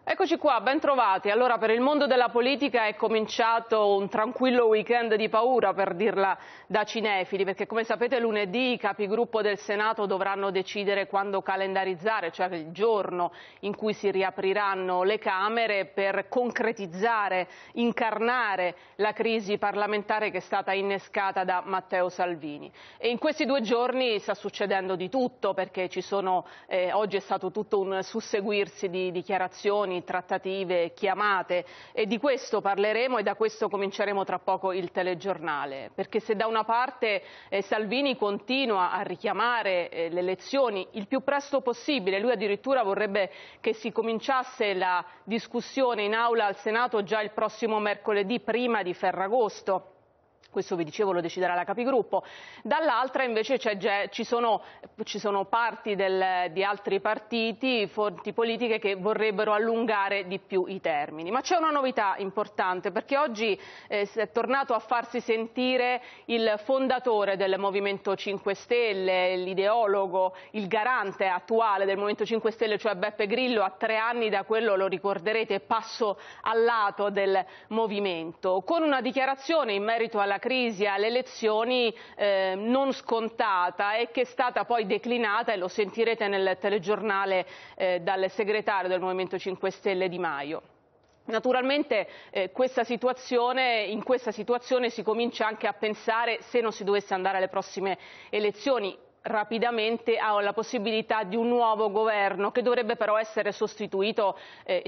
Eccoci qua, ben trovati. Allora, per il mondo della politica è cominciato un tranquillo weekend di paura, per dirla da cinefili, perché come sapete lunedì i capigruppo del Senato dovranno decidere quando calendarizzare, cioè il giorno in cui si riapriranno le Camere, per concretizzare, incarnare la crisi parlamentare che è stata innescata da Matteo Salvini. E in questi 2 giorni sta succedendo di tutto, perché oggi è stato tutto un susseguirsi di dichiarazioni, trattative, chiamate, e di questo parleremo e da questo cominceremo tra poco il telegiornale, perché se da una parte Salvini continua a richiamare le elezioni il più presto possibile, lui addirittura vorrebbe che si cominciasse la discussione in aula al Senato già il prossimo mercoledì prima di Ferragosto. Questo vi dicevo lo deciderà la capigruppo. Dall'altra invece ci sono parti di altri partiti, fonti politiche che vorrebbero allungare di più i termini. Ma c'è una novità importante, perché oggi è tornato a farsi sentire il fondatore del Movimento 5 Stelle, l'ideologo, il garante attuale del Movimento 5 Stelle, cioè Beppe Grillo. A 3 anni da quello, lo ricorderete, passo al lato del movimento, con una dichiarazione in merito alla crisi alle elezioni non scontata, e che è stata poi declinata, e lo sentirete nel telegiornale, dal segretario del Movimento 5 Stelle Di Maio. Naturalmente in questa situazione si comincia anche a pensare, se non si dovesse andare alle prossime elezioni rapidamente, alla possibilità di un nuovo governo, che dovrebbe però essere sostenuto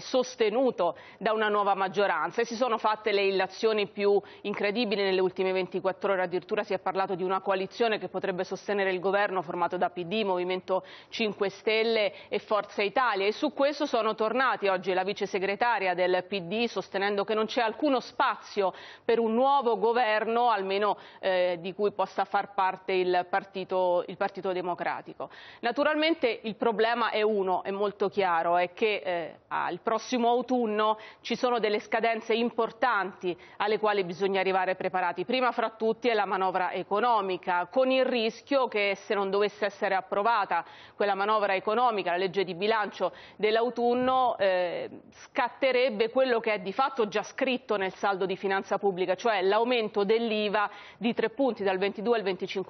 da una nuova maggioranza. E si sono fatte le illazioni più incredibili nelle ultime 24 ore, addirittura si è parlato di una coalizione che potrebbe sostenere il governo formato da PD, Movimento 5 Stelle e Forza Italia, e su questo sono tornati oggi la vice segretaria del PD, sostenendo che non c'è alcuno spazio per un nuovo governo, almeno di cui possa far parte il Partito Democratico. Naturalmente il problema è molto chiaro, è che il prossimo autunno ci sono delle scadenze importanti alle quali bisogna arrivare preparati. Prima fra tutti è la manovra economica, con il rischio che, se non dovesse essere approvata quella manovra economica, la legge di bilancio dell'autunno, scatterebbe quello che è di fatto già scritto nel saldo di finanza pubblica, cioè l'aumento dell'IVA di 3 punti, dal 22 al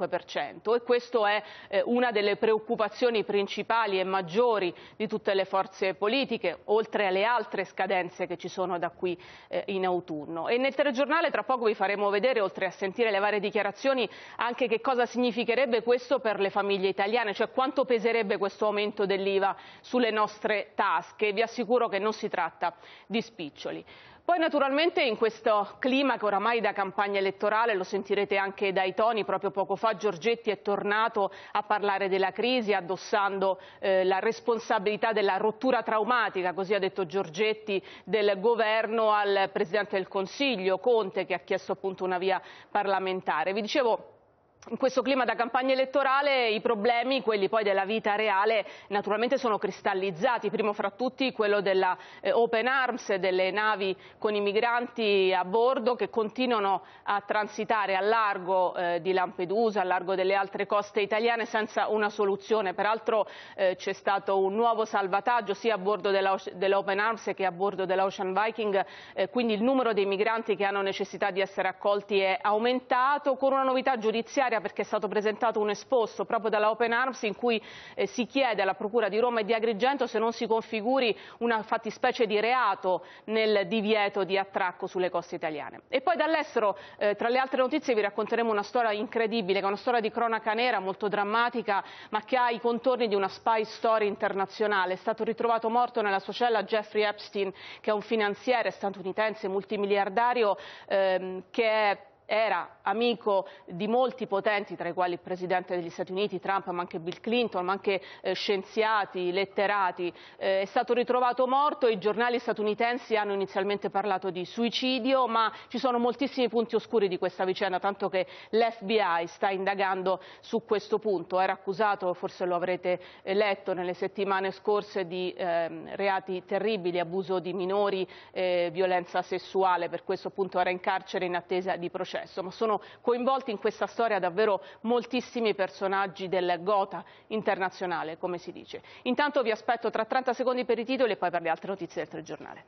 25%, e questo è una delle preoccupazioni principali e maggiori di tutte le forze politiche, oltre alle altre scadenze che ci sono da qui in autunno. E nel telegiornale tra poco vi faremo vedere, oltre a sentire le varie dichiarazioni, anche che cosa significherebbe questo per le famiglie italiane, cioè quanto peserebbe questo aumento dell'IVA sulle nostre tasche. Vi assicuro che non si tratta di spiccioli. Poi naturalmente in questo clima che oramai da campagna elettorale, lo sentirete anche dai toni, proprio poco fa Giorgetti è tornato a parlare della crisi, addossando la responsabilità della rottura traumatica, così ha detto Giorgetti, del governo al Presidente del Consiglio Conte, che ha chiesto appunto una via parlamentare. Vi dicevo, in questo clima da campagna elettorale i problemi, quelli poi della vita reale, naturalmente sono cristallizzati, primo fra tutti quello della Open Arms, delle navi con i migranti a bordo che continuano a transitare a largo di Lampedusa, a largo delle altre coste italiane, senza una soluzione. Peraltro c'è stato un nuovo salvataggio sia a bordo dell'Open Arms che a bordo dell'Ocean Viking, quindi il numero dei migranti che hanno necessità di essere accolti è aumentato, con una novità giudiziaria, perché è stato presentato un esposto proprio dalla Open Arms in cui si chiede alla Procura di Roma e di Agrigento se non si configuri una fattispecie di reato nel divieto di attracco sulle coste italiane. E poi dall'estero, tra le altre notizie, vi racconteremo una storia incredibile, che è una storia di cronaca nera molto drammatica, ma che ha i contorni di una spy story internazionale. È stato ritrovato morto nella sua cella Jeffrey Epstein, che è un finanziere statunitense multimiliardario, che era amico di molti potenti, tra i quali il Presidente degli Stati Uniti, Trump, ma anche Bill Clinton, ma anche scienziati, letterati. È stato ritrovato morto, i giornali statunitensi hanno inizialmente parlato di suicidio, ma ci sono moltissimi punti oscuri di questa vicenda, tanto che l'FBI sta indagando su questo punto. Era accusato, forse lo avrete letto nelle settimane scorse, di reati terribili, abuso di minori, violenza sessuale, per questo appunto era in carcere in attesa di processo successo, ma sono coinvolti in questa storia davvero moltissimi personaggi del Gotha internazionale, come si dice. Intanto vi aspetto tra 30 secondi per i titoli e poi per le altre notizie del telegiornale.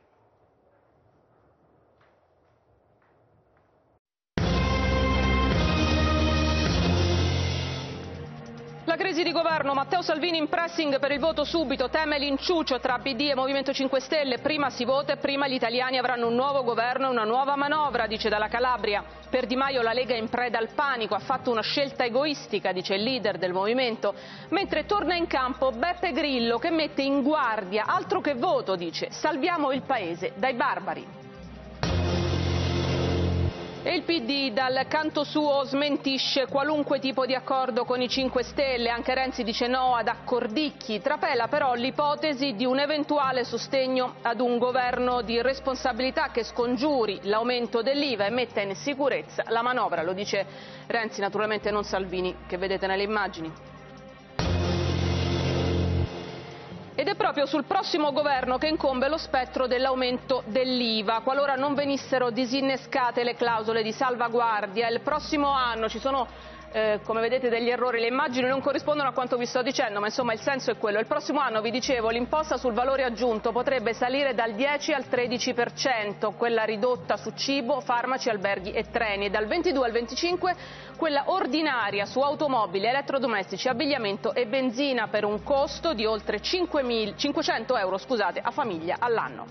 La crisi di governo, Matteo Salvini in pressing per il voto subito, teme l'inciuccio tra PD e Movimento 5 Stelle, prima si vota e prima gli italiani avranno un nuovo governo e una nuova manovra, dice dalla Calabria. Per Di Maio la Lega è in preda al panico, ha fatto una scelta egoistica, dice il leader del movimento, mentre torna in campo Beppe Grillo che mette in guardia, altro che voto, dice, salviamo il paese dai barbari. E il PD dal canto suo smentisce qualunque tipo di accordo con i 5 Stelle, anche Renzi dice no ad accordicchi, trapela però l'ipotesi di un eventuale sostegno ad un governo di responsabilità che scongiuri l'aumento dell'IVA e metta in sicurezza la manovra, lo dice Renzi, naturalmente non Salvini, che vedete nelle immagini. Ed è proprio sul prossimo governo che incombe lo spettro dell'aumento dell'IVA. Qualora non venissero disinnescate le clausole di salvaguardia, il prossimo anno ci sono, come vedete, degli errori. Le immagini non corrispondono a quanto vi sto dicendo, ma insomma il senso è quello. Il prossimo anno, vi dicevo, l'imposta sul valore aggiunto potrebbe salire dal 10 al 13%, quella ridotta su cibo, farmaci, alberghi e treni, e dal 22 al 25% quella ordinaria su automobili, elettrodomestici, abbigliamento e benzina, per un costo di oltre 500 euro a famiglia all'anno.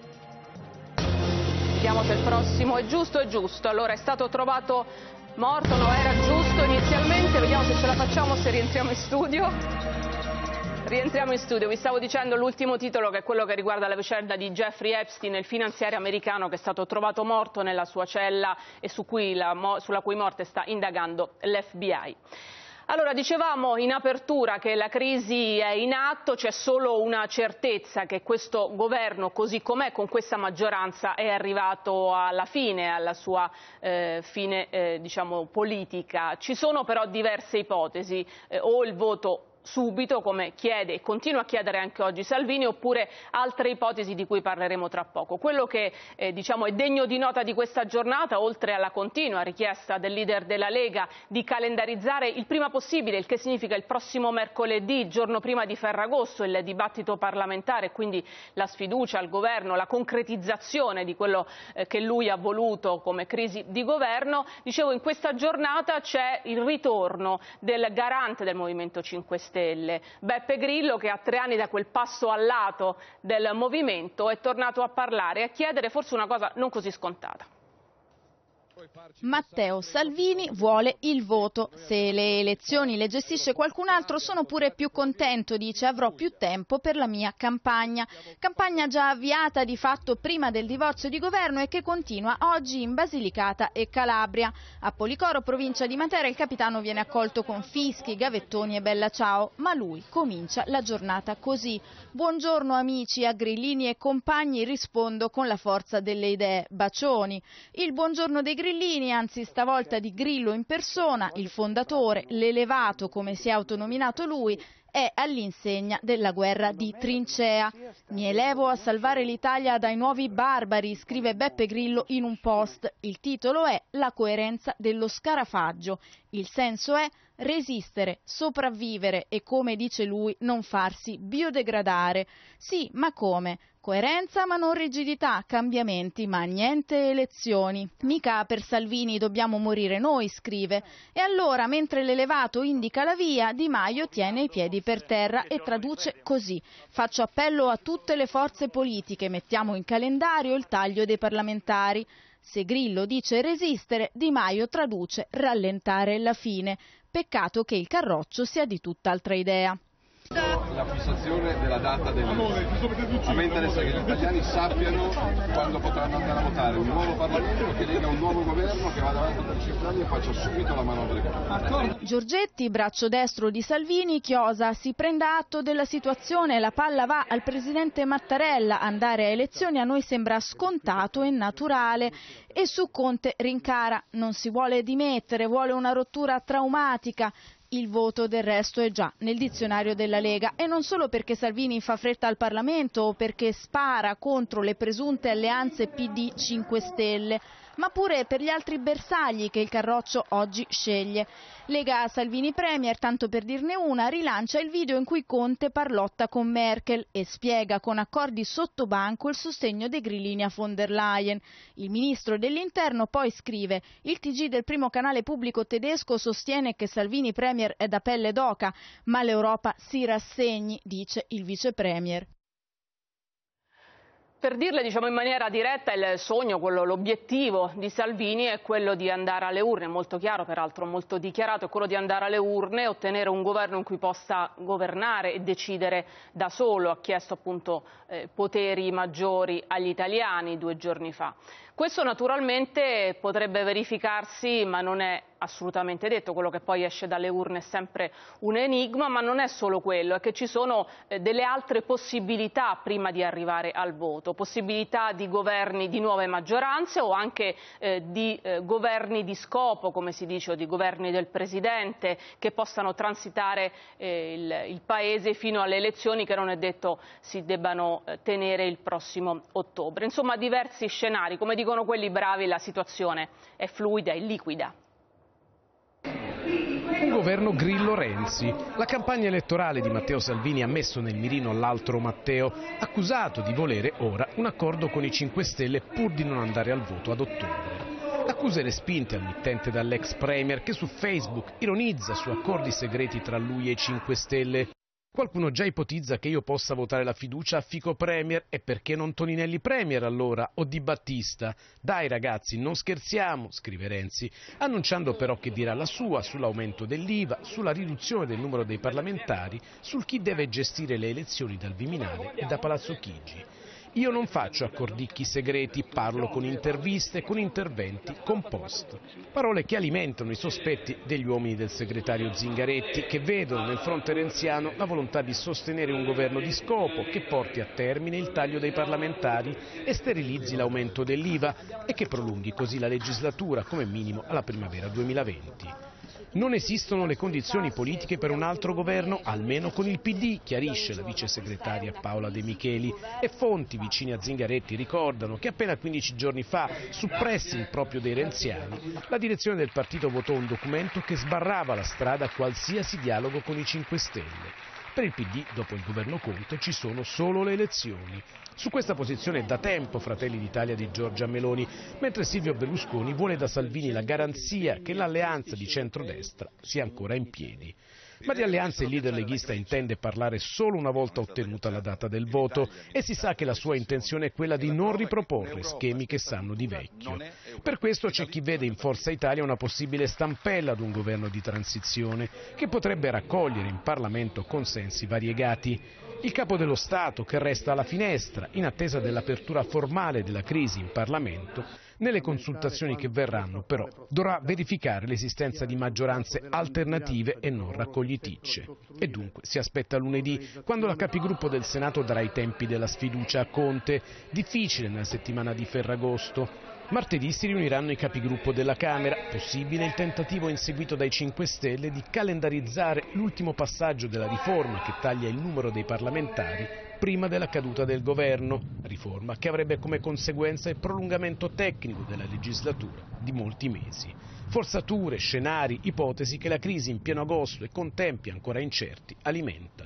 Vediamo se il prossimo è giusto. Allora, è stato trovato morto, no, era giusto inizialmente, vediamo se ce la facciamo, se rientriamo in studio. Rientriamo in studio, vi stavo dicendo l'ultimo titolo, che è quello che riguarda la vicenda di Jeffrey Epstein, il finanziario americano che è stato trovato morto nella sua cella e sulla cui morte sta indagando l'FBI. Allora, dicevamo in apertura che la crisi è in atto, c'è solo una certezza, che questo governo, così com'è, con questa maggioranza, è arrivato alla fine, alla sua fine diciamo politica. Ci sono però diverse ipotesi, o il voto subito, come chiede e continua a chiedere anche oggi Salvini, oppure altre ipotesi di cui parleremo tra poco. Quello che diciamo è degno di nota di questa giornata, oltre alla continua richiesta del leader della Lega di calendarizzare il prima possibile, il che significa il prossimo mercoledì, giorno prima di Ferragosto, il dibattito parlamentare, quindi la sfiducia al governo, la concretizzazione di quello che lui ha voluto come crisi di governo, dicevo, in questa giornata c'è il ritorno del garante del Movimento 5 Stelle, Beppe Grillo, che a 3 anni da quel passo al lato del movimento è tornato a parlare e a chiedere forse una cosa non così scontata. Matteo Salvini vuole il voto. Se le elezioni le gestisce qualcun altro sono pure più contento, dice, avrò più tempo per la mia campagna. Campagna già avviata di fatto prima del divorzio di governo e che continua oggi in Basilicata e Calabria. A Policoro, provincia di Matera, il capitano viene accolto con fischi, gavettoni e bella ciao, ma lui comincia la giornata così. Buongiorno amici, a grillini e compagni rispondo con la forza delle idee, bacioni. Il buongiorno dei grillini, anzi stavolta di Grillo in persona, il fondatore, l'elevato come si è autonominato lui, è all'insegna della guerra di trincea. Mi elevo a salvare l'Italia dai nuovi barbari, scrive Beppe Grillo in un post. Il titolo è La coerenza dello scarafaggio. Il senso è resistere, sopravvivere e, come dice lui, non farsi biodegradare. Sì, ma come? Coerenza ma non rigidità, cambiamenti ma niente elezioni. Mica per Salvini dobbiamo morire noi, scrive. E allora, mentre l'elevato indica la via, Di Maio tiene i piedi per terra e traduce così: faccio appello a tutte le forze politiche, mettiamo in calendario il taglio dei parlamentari. Se Grillo dice resistere, Di Maio traduce rallentare la fine. Peccato che il Carroccio sia di tutt'altra idea. La fissazione della data dell'elezione. A me interessa che gli italiani sappiano quando potranno andare a votare un nuovo Parlamento che lega un nuovo governo che vada avanti per 5 anni e faccia subito la manovra economica. Giorgetti, braccio destro di Salvini, chiosa: si prenda atto della situazione, la palla va al presidente Mattarella, andare a elezioni a noi sembra scontato e naturale. E su Conte rincara: non si vuole dimettere, vuole una rottura traumatica. il voto del resto è già nel dizionario della Lega, e non solo perché Salvini fa fretta al Parlamento o perché spara contro le presunte alleanze PD 5 Stelle, ma pure per gli altri bersagli che il Carroccio oggi sceglie. Lega Salvini Premier, tanto per dirne una, rilancia il video in cui Conte parlotta con Merkel e spiega con accordi sotto banco il sostegno dei grillini a von der Leyen. Il ministro dell'Interno poi scrive: il TG del primo canale pubblico tedesco sostiene che Salvini Premier è da pelle d'oca, ma l'Europa si rassegni, dice il vice premier. Per dirle in maniera diretta, il sogno, l'obiettivo di Salvini è quello di andare alle urne, molto chiaro, peraltro molto dichiarato, è quello di andare alle urne e ottenere un governo in cui possa governare e decidere da solo. Ha chiesto appunto poteri maggiori agli italiani 2 giorni fa. Questo naturalmente potrebbe verificarsi, ma non è assolutamente detto. Quello che poi esce dalle urne è sempre un enigma, ma non è solo quello, è che ci sono delle altre possibilità prima di arrivare al voto, possibilità di governi di nuove maggioranze o anche di governi di scopo, come si dice, o di governi del Presidente che possano transitare il Paese fino alle elezioni che non è detto si debbano tenere il prossimo ottobre. Insomma, diversi scenari. Come dicono quelli bravi, la situazione è fluida e liquida. Un governo Grillo-Renzi. La campagna elettorale di Matteo Salvini ha messo nel mirino l'altro Matteo, accusato di volere ora un accordo con i 5 Stelle pur di non andare al voto ad ottobre. Accuse respinte al mittente dall'ex premier che su Facebook ironizza su accordi segreti tra lui e i 5 Stelle. Qualcuno già ipotizza che io possa votare la fiducia a Fico Premier, e perché non Toninelli Premier allora, o Di Battista? Dai ragazzi, non scherziamo, scrive Renzi, annunciando però che dirà la sua sull'aumento dell'IVA, sulla riduzione del numero dei parlamentari, sul chi deve gestire le elezioni dal Viminale e da Palazzo Chigi. Io non faccio accordicchi segreti, parlo con interviste, con interventi, con post. Parole che alimentano i sospetti degli uomini del segretario Zingaretti, che vedono nel fronte renziano la volontà di sostenere un governo di scopo che porti a termine il taglio dei parlamentari e sterilizzi l'aumento dell'IVA e che prolunghi così la legislatura come minimo alla primavera 2020. Non esistono le condizioni politiche per un altro governo, almeno con il PD, chiarisce la vice segretaria Paola De Micheli, e fonti vicine a Zingaretti ricordano che appena 15 giorni fa, su pressing proprio dei renziani, la direzione del partito votò un documento che sbarrava la strada a qualsiasi dialogo con i 5 Stelle. Per il PD, dopo il governo Conte, ci sono solo le elezioni. Su questa posizione è da tempo Fratelli d'Italia di Giorgia Meloni, mentre Silvio Berlusconi vuole da Salvini la garanzia che l'alleanza di centrodestra sia ancora in piedi. Ma di alleanze il leader leghista intende parlare solo una volta ottenuta la data del voto, e si sa che la sua intenzione è quella di non riproporre schemi che sanno di vecchio. Per questo c'è chi vede in Forza Italia una possibile stampella ad un governo di transizione che potrebbe raccogliere in Parlamento consensi variegati. Il capo dello Stato, che resta alla finestra in attesa dell'apertura formale della crisi in Parlamento, nelle consultazioni che verranno però dovrà verificare l'esistenza di maggioranze alternative e non raccogliticce. E dunque si aspetta lunedì, quando la capigruppo del Senato darà i tempi della sfiducia a Conte, difficile nella settimana di Ferragosto. Martedì si riuniranno i capigruppo della Camera, possibile il tentativo inseguito dai 5 Stelle di calendarizzare l'ultimo passaggio della riforma che taglia il numero dei parlamentari prima della caduta del governo, riforma che avrebbe come conseguenza il prolungamento tecnico della legislatura di molti mesi. Forzature, scenari, ipotesi che la crisi in pieno agosto e con tempi ancora incerti alimenta.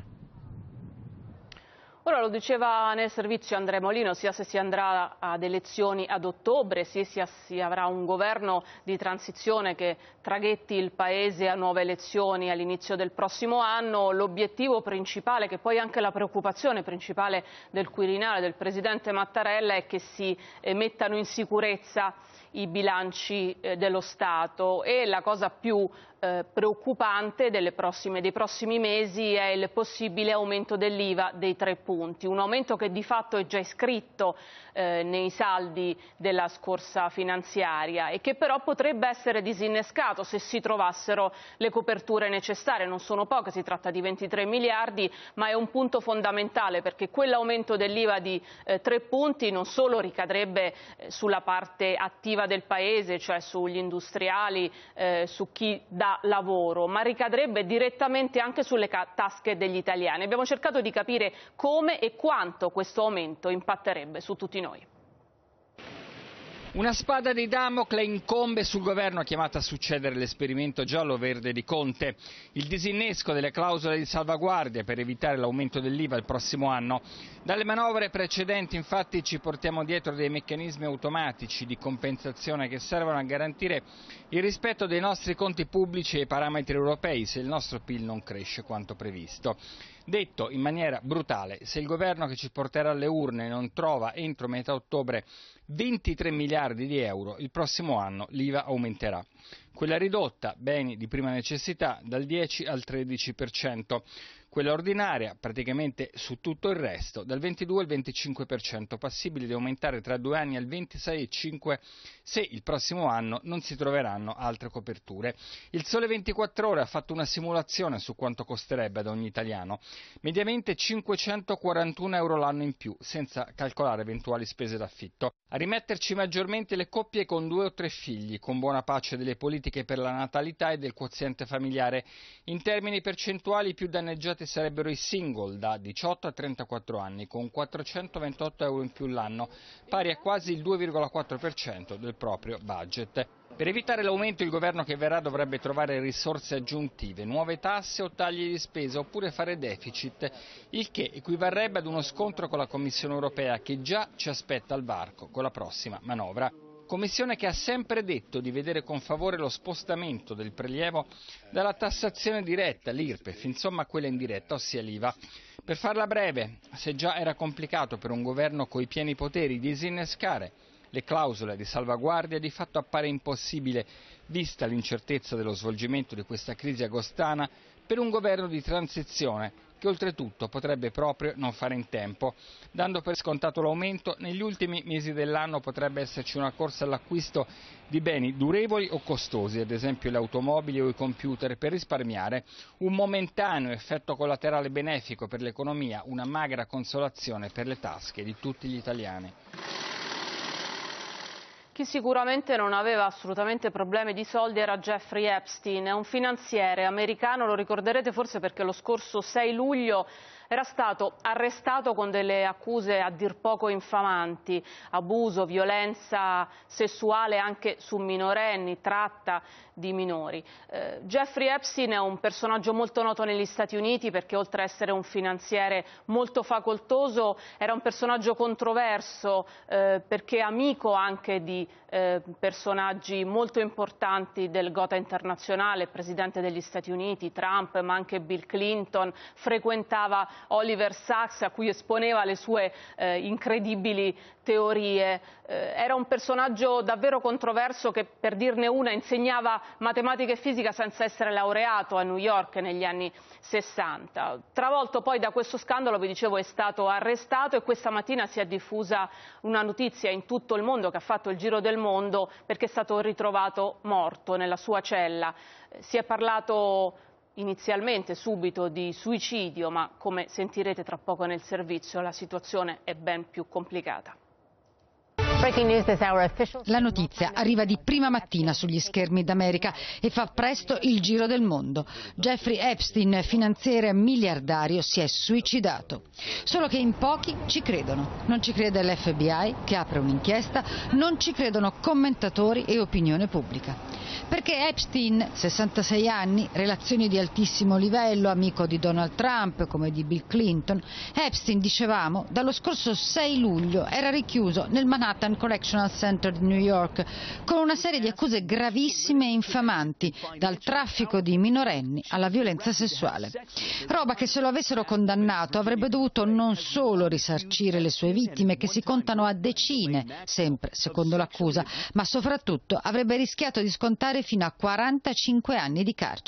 Ora lo diceva nel servizio Andrea Molino, sia se si andrà ad elezioni ad ottobre, sia si avrà un governo di transizione che traghetti il Paese a nuove elezioni all'inizio del prossimo anno, l'obiettivo principale, che poi è anche la preoccupazione principale del Quirinale, del Presidente Mattarella, è che si mettano in sicurezza i bilanci dello Stato, e la cosa più preoccupante dei prossimi mesi è il possibile aumento dell'IVA dei 3 punti. punti, un aumento che di fatto è già iscritto nei saldi della scorsa finanziaria e che però potrebbe essere disinnescato se si trovassero le coperture necessarie. Non sono poche, si tratta di 23 miliardi, ma è un punto fondamentale perché quell'aumento dell'IVA di 3 punti non solo ricadrebbe sulla parte attiva del Paese, cioè sugli industriali, su chi dà lavoro, ma ricadrebbe direttamente anche sulle tasche degli italiani. Abbiamo cercato di capire come e quanto questo aumento impatterebbe su tutti noi. Una spada di Damocle incombe sul governo chiamato a succedere l'esperimento giallo-verde di Conte. Il disinnesco delle clausole di salvaguardia per evitare l'aumento dell'IVA il prossimo anno. Dalle manovre precedenti infatti ci portiamo dietro dei meccanismi automatici di compensazione che servono a garantire il rispetto dei nostri conti pubblici e i parametri europei se il nostro PIL non cresce quanto previsto. Detto in maniera brutale, se il governo che ci porterà alle urne non trova entro metà ottobre 23 miliardi di euro, il prossimo anno l'IVA aumenterà. Quella ridotta, beni di prima necessità, dal 10 al 13%. Quella ordinaria, praticamente su tutto il resto, dal 22 al 25%, passibile di aumentare tra 2 anni al 26,5% se il prossimo anno non si troveranno altre coperture. Il Sole 24 Ore ha fatto una simulazione su quanto costerebbe ad ogni italiano, mediamente 541 euro l'anno in più, senza calcolare eventuali spese d'affitto. A rimetterci maggiormente le coppie con 2 o 3 figli, con buona pace delle politiche per la natalità e del quoziente familiare. In termini percentuali più danneggiati sarebbero i single da 18 a 34 anni, con 428 euro in più l'anno, pari a quasi il 2,4% del proprio budget. Per evitare l'aumento il governo che verrà dovrebbe trovare risorse aggiuntive, nuove tasse o tagli di spesa oppure fare deficit, il che equivarrebbe ad uno scontro con la Commissione europea che già ci aspetta al varco con la prossima manovra. Commissione che ha sempre detto di vedere con favore lo spostamento del prelievo dalla tassazione diretta, l'IRPEF, insomma quella indiretta, ossia l'IVA. Per farla breve, se già era complicato per un governo coi pieni poteri disinnescare le clausole di salvaguardia, di fatto appare impossibile, vista l'incertezza dello svolgimento di questa crisi agostana, per un governo di transizione che oltretutto potrebbe proprio non fare in tempo. Dando per scontato l'aumento, negli ultimi mesi dell'anno potrebbe esserci una corsa all'acquisto di beni durevoli o costosi, ad esempio le automobili o i computer, per risparmiare, un momentaneo effetto collaterale benefico per l'economia, una magra consolazione per le tasche di tutti gli italiani. Chi sicuramente non aveva assolutamente problemi di soldi era Jeffrey Epstein, è un finanziere americano, lo ricorderete forse perché lo scorso 6 luglio era stato arrestato con delle accuse a dir poco infamanti, abuso, violenza sessuale anche su minorenni, tratta di minori. Jeffrey Epstein è un personaggio molto noto negli Stati Uniti perché oltre a essere un finanziere molto facoltoso era un personaggio controverso perché amico anche di personaggi molto importanti del Gotha internazionale, Presidente degli Stati Uniti, Trump, ma anche Bill Clinton, frequentava Oliver Sacks a cui esponeva le sue incredibili teorie. Era un personaggio davvero controverso che, per dirne una, insegnava matematica e fisica senza essere laureato a New York negli anni 60. Travolto poi da questo scandalo, vi dicevo, è stato arrestato e questa mattina si è diffusa una notizia in tutto il mondo che ha fatto il giro del mondo perché è stato ritrovato morto nella sua cella. Si è parlato inizialmente subito di suicidio, ma come sentirete tra poco nel servizio la situazione è ben più complicata. La notizia arriva di prima mattina sugli schermi d'America e fa presto il giro del mondo. Jeffrey Epstein, finanziere miliardario, si è suicidato. Solo che in pochi ci credono. Non ci crede l'FBI, che apre un'inchiesta, non ci credono commentatori e opinione pubblica. Perché Epstein, 66 anni, relazioni di altissimo livello, amico di Donald Trump come di Bill Clinton, Epstein, dicevamo, dallo scorso 6 luglio era richiuso nel Manhattan Correctional Center di New York con una serie di accuse gravissime e infamanti, dal traffico di minorenni alla violenza sessuale. Roba che se lo avessero condannato avrebbe dovuto non solo risarcire le sue vittime, che si contano a decine, sempre secondo l'accusa, ma soprattutto avrebbe rischiato di scontare fino a 45 anni di carcere.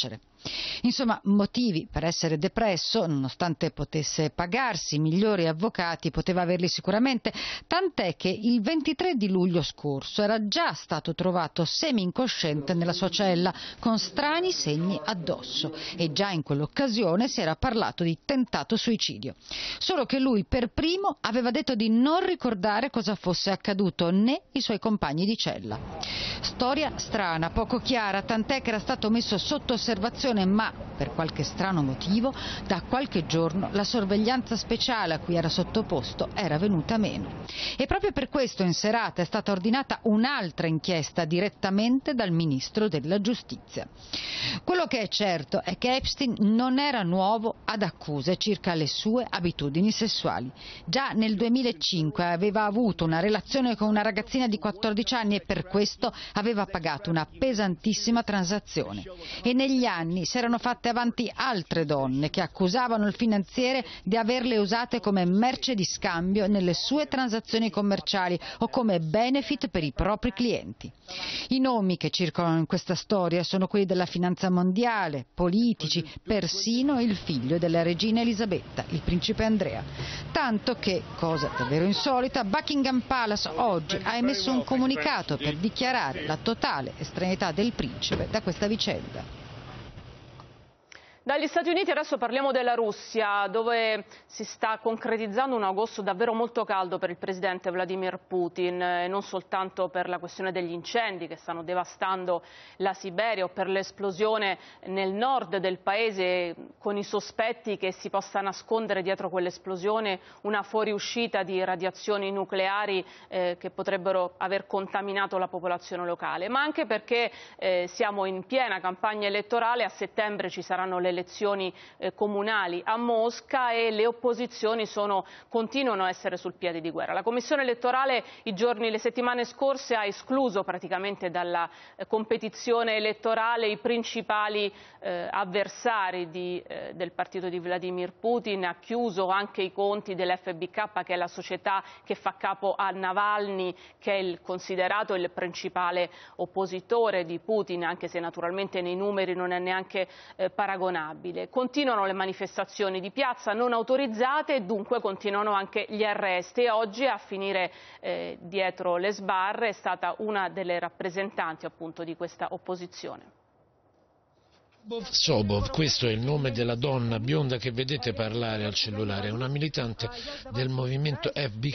Insomma, motivi per essere depresso, nonostante potesse pagarsi migliori avvocati, poteva averli sicuramente, tant'è che il 23 di luglio scorso era già stato trovato semi-incosciente nella sua cella con strani segni addosso e già in quell'occasione si era parlato di tentato suicidio. Solo che lui per primo aveva detto di non ricordare cosa fosse accaduto, né i suoi compagni di cella. Storia strana, poco chiara, tant'è che era stato messo sotto osservazione, ma per qualche strano motivo da qualche giorno la sorveglianza speciale a cui era sottoposto era venuta meno. E proprio per questo in serata è stata ordinata un'altra inchiesta direttamente dal ministro della giustizia. Quello che è certo è che Epstein non era nuovo ad accuse circa le sue abitudini sessuali. Già nel 2005 aveva avuto una relazione con una ragazzina di 14 anni e per questo aveva pagato una pesantissima transazione. E negli anni si erano fatte avanti altre donne che accusavano il finanziere di averle usate come merce di scambio nelle sue transazioni commerciali o come benefit per i propri clienti. I nomi che circolano in questa storia sono quelli della finanza mondiale, politici, persino il figlio della regina Elisabetta, il principe Andrea. Tanto che, cosa davvero insolita, Buckingham Palace oggi ha emesso un comunicato per dichiarare la totale estraneità del principe da questa vicenda. Dagli Stati Uniti adesso parliamo della Russia, dove si sta concretizzando un agosto davvero molto caldo per il presidente Vladimir Putin, non soltanto per la questione degli incendi che stanno devastando la Siberia o per l'esplosione nel nord del paese, con i sospetti che si possa nascondere dietro quell'esplosione una fuoriuscita di radiazioni nucleari che potrebbero aver contaminato la popolazione locale, ma anche perché siamo in piena campagna elettorale, a settembre ci saranno le elezioni comunali a Mosca e le opposizioni continuano a essere sul piede di guerra. La Commissione elettorale le settimane scorse ha escluso praticamente dalla competizione elettorale i principali avversari del partito di Vladimir Putin, ha chiuso anche i conti dell'FBK, che è la società che fa capo a Navalny, che è considerato il principale oppositore di Putin, anche se naturalmente nei numeri non è neanche paragonabile. Continuano le manifestazioni di piazza non autorizzate e dunque continuano anche gli arresti e oggi a finire dietro le sbarre è stata una delle rappresentanti appunto di questa opposizione. Sobov, questo è il nome della donna bionda che vedete parlare al cellulare, è una militante del movimento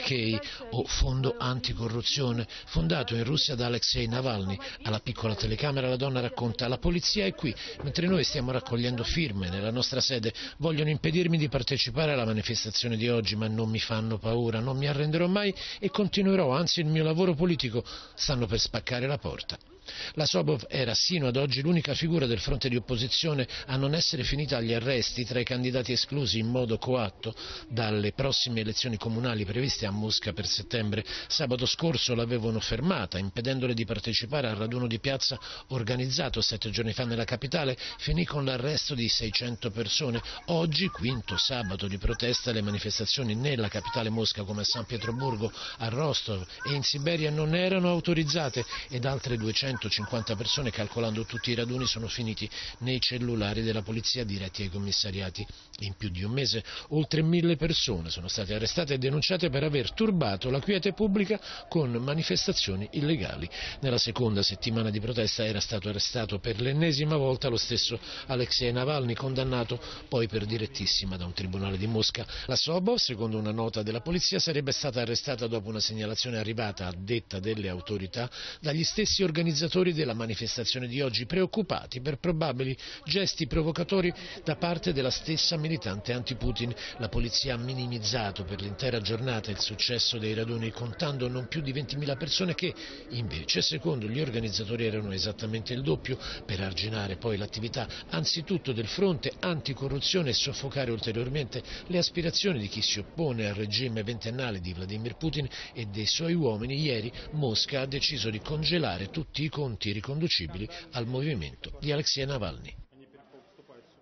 FBK o Fondo Anticorruzione, fondato in Russia da Alexei Navalny. Alla piccola telecamera la donna racconta: la polizia è qui, mentre noi stiamo raccogliendo firme nella nostra sede, vogliono impedirmi di partecipare alla manifestazione di oggi, ma non mi fanno paura, non mi arrenderò mai e continuerò, anzi il mio lavoro politico, stanno per spaccare la porta. La Sobov era sino ad oggi l'unica figura del fronte di opposizione a non essere finita agli arresti tra i candidati esclusi in modo coatto dalle prossime elezioni comunali previste a Mosca per settembre. Sabato scorso l'avevano fermata, impedendole di partecipare al raduno di piazza organizzato 7 giorni fa nella capitale. Finì con l'arresto di 600 persone. Oggi, quinto sabato di protesta, le manifestazioni nella capitale Mosca come a San Pietroburgo, a Rostov e in Siberia non erano autorizzate ed altre 250 persone, calcolando tutti i raduni, sono finiti nei cellulari della polizia diretti ai commissariati. In più di un mese oltre 1000 persone sono state arrestate e denunciate per aver turbato la quiete pubblica con manifestazioni illegali. Nella seconda settimana di protesta era stato arrestato per l'ennesima volta lo stesso Alexei Navalny, condannato poi per direttissima da un tribunale di Mosca. La Sobov, secondo una nota della polizia, sarebbe stata arrestata dopo una segnalazione arrivata, a detta delle autorità, dagli stessi organizzatori della manifestazione di oggi, preoccupati per probabili gesti provocatori da parte della stessa militante anti-Putin. La polizia ha minimizzato per l'intera giornata il successo dei raduni, contando non più di 20.000 persone che, invece, secondo gli organizzatori erano esattamente il doppio, per arginare poi l'attività anzitutto del fronte anticorruzione e soffocare ulteriormente le aspirazioni di chi si oppone al regime ventennale di Vladimir Putin e dei suoi uomini. Ieri Mosca ha deciso di congelare tutti i conti riconducibili al movimento di Alexei Navalny.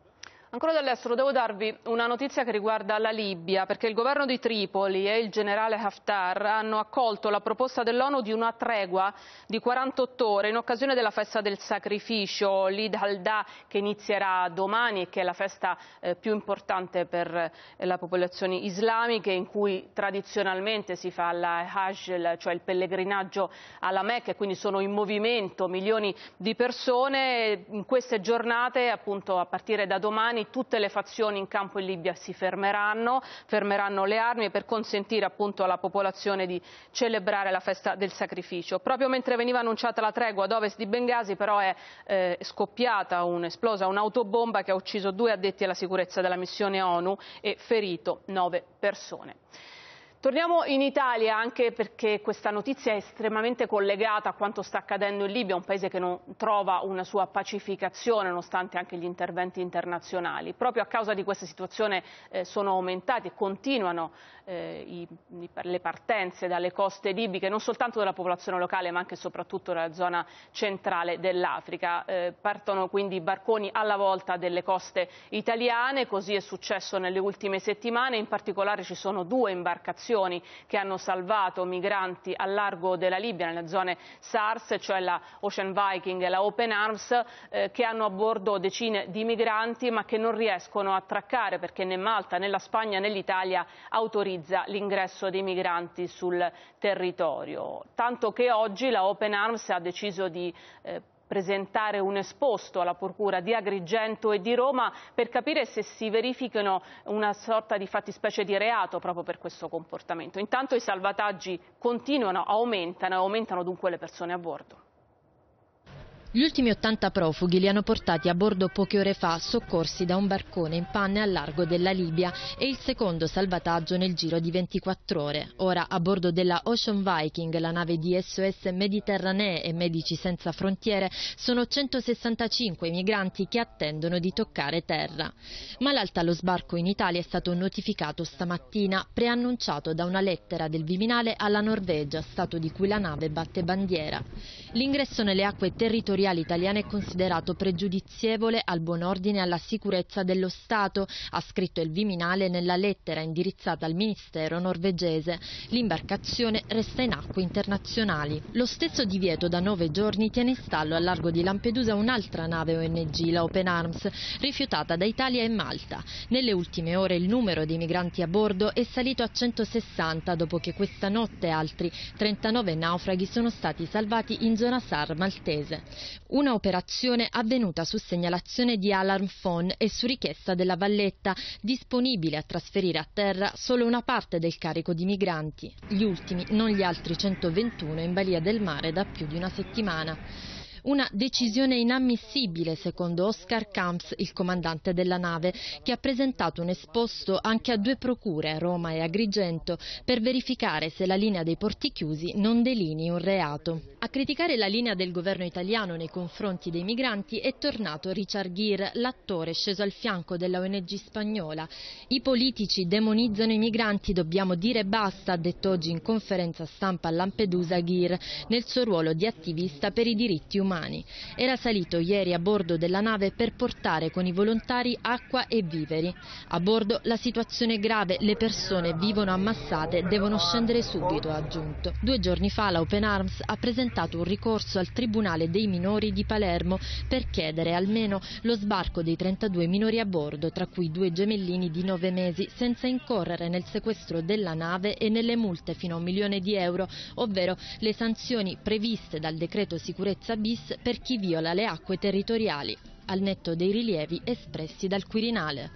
Ancora dall'estero devo darvi una notizia che riguarda la Libia, perché il governo di Tripoli e il generale Haftar hanno accolto la proposta dell'ONU di una tregua di 48 ore in occasione della festa del sacrificio, l'Eid al-Adha, che inizierà domani e che è la festa più importante per le popolazioni islamiche, in cui tradizionalmente si fa la Hajj, cioè il pellegrinaggio alla Mecca, e quindi sono in movimento milioni di persone. In queste giornate, appunto a partire da domani, tutte le fazioni in campo in Libia si fermeranno le armi per consentire appunto alla popolazione di celebrare la festa del sacrificio. Proprio mentre veniva annunciata la tregua ad ovest di Bengasi, però è esplosa un'autobomba che ha ucciso 2 addetti alla sicurezza della missione ONU e ferito 9 persone. Torniamo in Italia, anche perché questa notizia è estremamente collegata a quanto sta accadendo in Libia, un paese che non trova una sua pacificazione nonostante anche gli interventi internazionali. Proprio a causa di questa situazione sono aumentati e continuano le partenze dalle coste libiche, non soltanto della popolazione locale ma anche e soprattutto dalla zona centrale dell'Africa. Partono quindi barconi alla volta delle coste italiane, così è successo nelle ultime settimane. In particolare ci sono 2 imbarcazioni che hanno salvato migranti al largo della Libia, nelle zone SARS, cioè la Ocean Viking e la Open Arms, che hanno a bordo decine di migranti ma che non riescono a attraccare perché né Malta, né la Spagna, né l'Italia autorizza l'ingresso dei migranti sul territorio. Tanto che oggi la Open Arms ha deciso di presentare un esposto alla Procura di Agrigento e di Roma per capire se si verificano una sorta di fattispecie di reato proprio per questo comportamento. Intanto i salvataggi continuano, aumentano dunque le persone a bordo. Gli ultimi 80 profughi li hanno portati a bordo poche ore fa, soccorsi da un barcone in panne al largo della Libia, e il secondo salvataggio nel giro di 24 ore. Ora a bordo della Ocean Viking, la nave di SOS Mediterranee e Medici Senza Frontiere, sono 165 i migranti che attendono di toccare terra. Ma l'alta allo sbarco in Italia è stato notificato stamattina, preannunciato da una lettera del Viminale alla Norvegia, stato di cui la nave batte bandiera. L'ingresso nelle acque territoriali italiane è considerato pregiudizievole al buon ordine e alla sicurezza dello Stato, ha scritto il Viminale nella lettera indirizzata al Ministero norvegese. L'imbarcazione resta in acque internazionali. Lo stesso divieto da 9 giorni tiene in stallo al largo di Lampedusa un'altra nave ONG, la Open Arms, rifiutata da Italia e Malta. Nelle ultime ore il numero dei migranti a bordo è salito a 160 dopo che questa notte altri 39 naufraghi sono stati salvati in zona SAR maltese. Una operazione avvenuta su segnalazione di Alarm Phone e su richiesta della Valletta, disponibile a trasferire a terra solo una parte del carico di migranti. Gli ultimi, non gli altri 121, in balia del mare da più di una settimana. Una decisione inammissibile, secondo Oscar Camps, il comandante della nave, che ha presentato un esposto anche a 2 procure, Roma e Agrigento, per verificare se la linea dei porti chiusi non delinei un reato. A criticare la linea del governo italiano nei confronti dei migranti è tornato Richard Gere, l'attore sceso al fianco della ONG spagnola. I politici demonizzano i migranti, dobbiamo dire basta, ha detto oggi in conferenza stampa a Lampedusa Gere, nel suo ruolo di attivista per i diritti umani. Era salito ieri a bordo della nave per portare con i volontari acqua e viveri. A bordo la situazione è grave, le persone vivono ammassate, devono scendere subito, ha aggiunto. 2 giorni fa la Open Arms ha presentato un ricorso al Tribunale dei minori di Palermo per chiedere almeno lo sbarco dei 32 minori a bordo, tra cui 2 gemellini di 9 mesi, senza incorrere nel sequestro della nave e nelle multe fino a €1 milione, ovvero le sanzioni previste dal decreto sicurezza bis per chi viola le acque territoriali, al netto dei rilievi espressi dal Quirinale.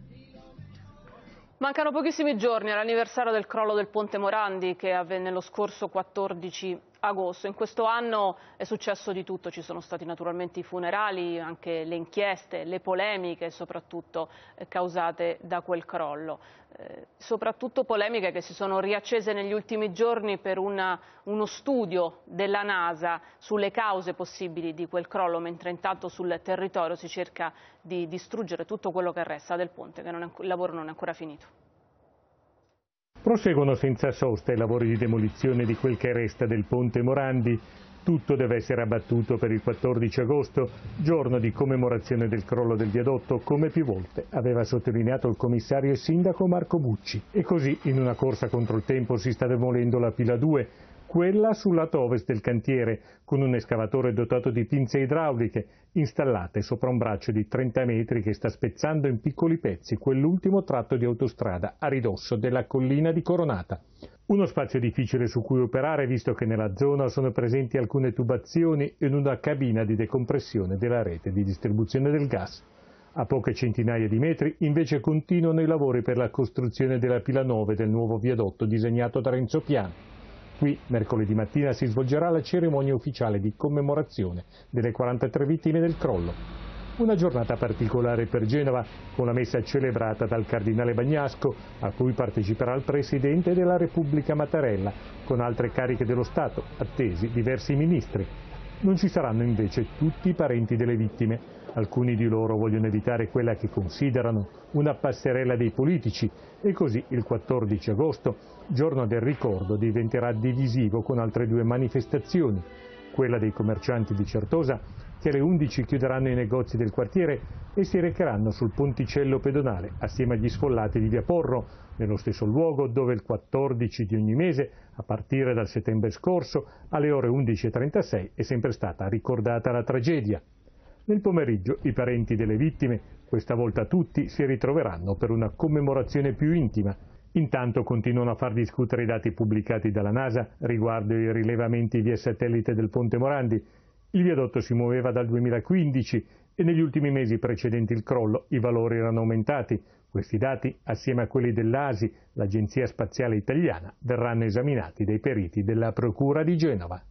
Mancano pochissimi giorni all'anniversario del crollo del Ponte Morandi, che avvenne lo scorso 14 agosto. In questo anno è successo di tutto, ci sono stati naturalmente i funerali, anche le inchieste, le polemiche soprattutto causate da quel crollo. Soprattutto polemiche che si sono riaccese negli ultimi giorni per uno studio della NASA sulle cause possibili di quel crollo, mentre intanto sul territorio si cerca di distruggere tutto quello che resta del ponte, che il lavoro non è ancora finito. Proseguono senza sosta i lavori di demolizione di quel che resta del ponte Morandi. Tutto deve essere abbattuto per il 14 agosto, giorno di commemorazione del crollo del viadotto, come più volte aveva sottolineato il commissario e sindaco Marco Bucci. E così, in una corsa contro il tempo, si sta demolendo la pila 2, quella sul lato ovest del cantiere, con un escavatore dotato di pinze idrauliche, installate sopra un braccio di 30 metri che sta spezzando in piccoli pezzi quell'ultimo tratto di autostrada a ridosso della collina di Coronata. Uno spazio difficile su cui operare, visto che nella zona sono presenti alcune tubazioni e una cabina di decompressione della rete di distribuzione del gas. A poche centinaia di metri invece continuano i lavori per la costruzione della pila 9 del nuovo viadotto disegnato da Renzo Piano. Qui, mercoledì mattina, si svolgerà la cerimonia ufficiale di commemorazione delle 43 vittime del crollo. Una giornata particolare per Genova, con la messa celebrata dal cardinale Bagnasco, a cui parteciperà il Presidente della Repubblica Mattarella, con altre cariche dello Stato, attesi diversi ministri. Non ci saranno invece tutti i parenti delle vittime. Alcuni di loro vogliono evitare quella che considerano una passerella dei politici e così il 14 agosto, giorno del ricordo, diventerà divisivo con altre due manifestazioni. Quella dei commercianti di Certosa, che alle 11 chiuderanno i negozi del quartiere e si recheranno sul ponticello pedonale assieme agli sfollati di Via Porro, nello stesso luogo dove il 14 di ogni mese, a partire dal settembre scorso, alle ore 11:36 è sempre stata ricordata la tragedia. Nel pomeriggio i parenti delle vittime, questa volta tutti, si ritroveranno per una commemorazione più intima. Intanto continuano a far discutere i dati pubblicati dalla NASA riguardo i rilevamenti via satellite del Ponte Morandi. Il viadotto si muoveva dal 2015 e negli ultimi mesi precedenti il crollo i valori erano aumentati. Questi dati, assieme a quelli dell'ASI, l'Agenzia Spaziale Italiana, verranno esaminati dai periti della Procura di Genova.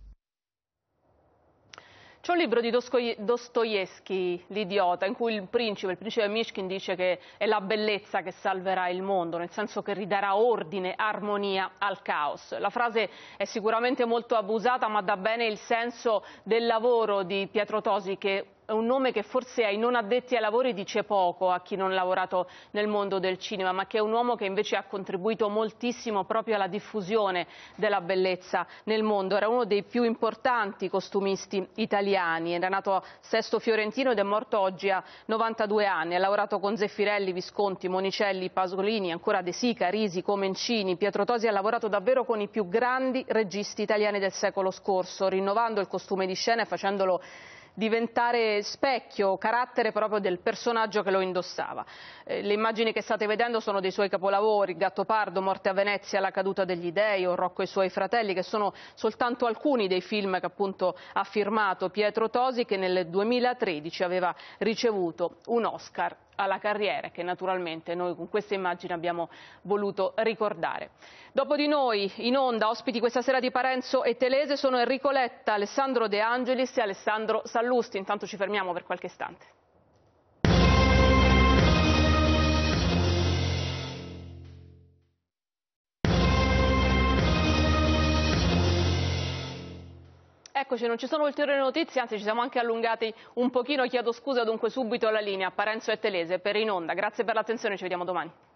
C'è un libro di Dostoevskij, L'idiota, in cui il principe Myshkin, dice che è la bellezza che salverà il mondo, nel senso che ridarà ordine, armonia al caos. La frase è sicuramente molto abusata, ma dà bene il senso del lavoro di Pietro Tosi, che è un nome che forse ai non addetti ai lavori dice poco a chi non ha lavorato nel mondo del cinema, ma che è un uomo che invece ha contribuito moltissimo proprio alla diffusione della bellezza nel mondo. Era uno dei più importanti costumisti italiani, era nato a Sesto Fiorentino ed è morto oggi a 92 anni. Ha lavorato con Zeffirelli, Visconti, Monicelli, Pasolini, ancora De Sica, Risi, Comencini. Pietro Tosi ha lavorato davvero con i più grandi registi italiani del secolo scorso, rinnovando il costume di scena e facendolo diventare specchio, carattere proprio del personaggio che lo indossava. Le immagini che state vedendo sono dei suoi capolavori: Gattopardo, Morte a Venezia, La caduta degli dei o Rocco e i suoi fratelli, che sono soltanto alcuni dei film che appunto ha firmato Pietro Tosi, che nel 2013 aveva ricevuto un Oscar alla carriera, che naturalmente noi con queste immagini abbiamo voluto ricordare. Dopo di noi, in onda, ospiti questa sera di Parenzo e Telese sono Enrico Letta, Alessandro De Angelis e Alessandro Sallusti. Intanto ci fermiamo per qualche istante. Eccoci, non ci sono ulteriori notizie, anzi ci siamo anche allungati un pochino, chiedo scusa, dunque subito alla linea Parenzo e Telese per In Onda. Grazie per l'attenzione, ci vediamo domani.